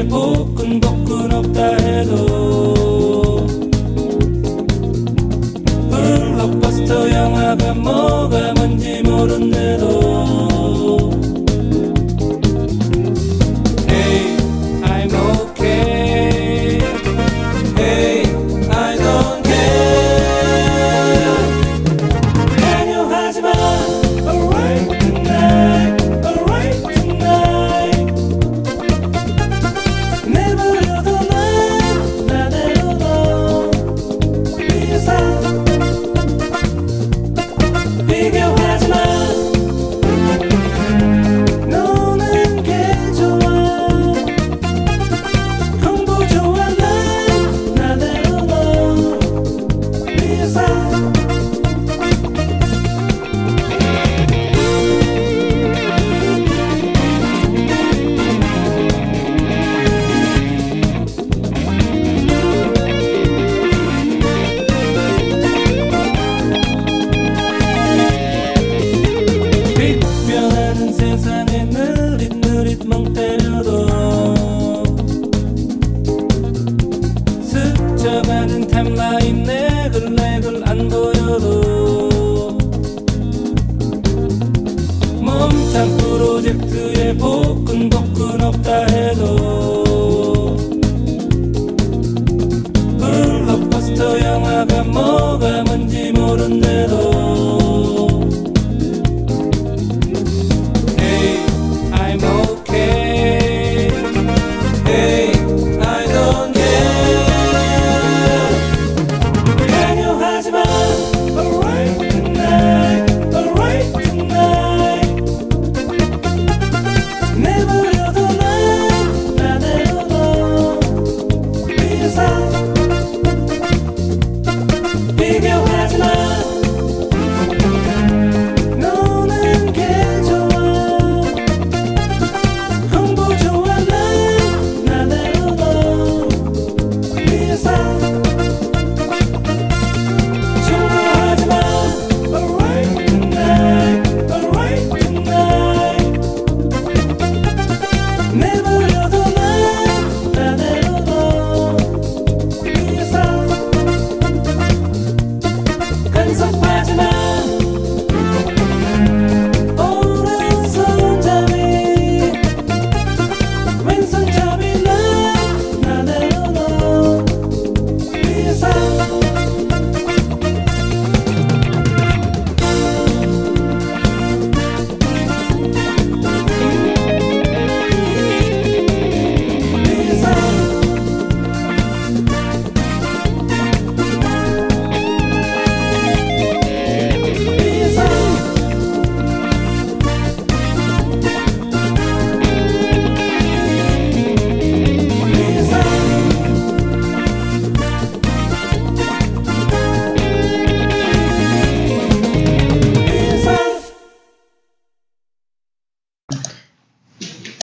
복근복근 없다 해도 블록버스터 영화가 뭐가 뭔지 모른대도 Hey, I'm okay. Hey, I don't care. 강요하지마. Alright tonight, alright tonight. 내버려둬 난 나대로 너 위에서 비교하지마. 노는 게 좋아. 공부 좋아 난 나대로 너 위에서 빛변하는 세상에 느릿느릿 멍 때려도 스쳐가는 타임라인 내글 안 보여도 몸짱 프로젝트에 복근복근 없다 해도 블록버스터 영화가 뭐가 뭔지 모른대도